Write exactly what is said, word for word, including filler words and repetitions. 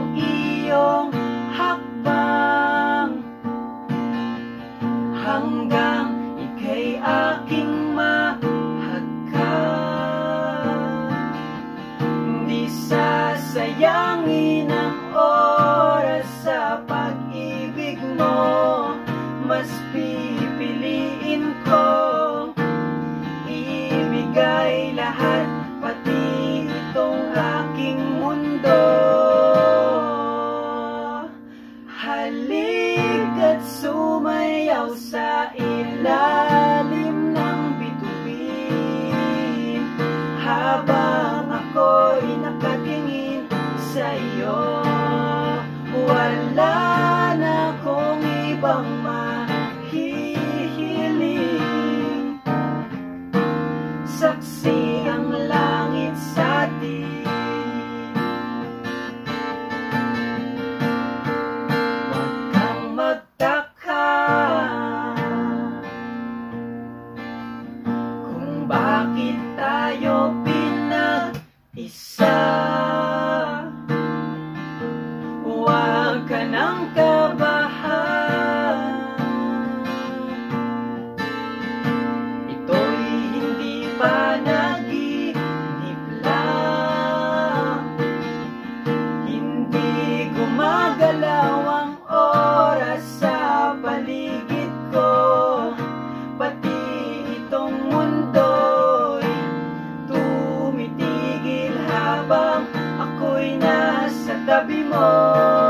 ang iyong hakbang, hanggang ika'y aking mahagkan. Di sasayangin ang oras sa pag-ibig mo, mas pipiliin kong ibigay lahat, pati itong aking mundo. Halik at sumayaw sa ilalim ng bituin, habang ako'y nakatingin sa iyo. Wala na akong ibang mahihiling, saksi ang langit sa atin. Huwag kang magtaka kung bakit tayo pinag-isa. Huwag ka nang kabahan, ito'y hindi panaginip lang. Hindi gumagalaw ang oras sa paligid ko, pati itong mundo'y tumitigil habang ako'y nasa tabi mo.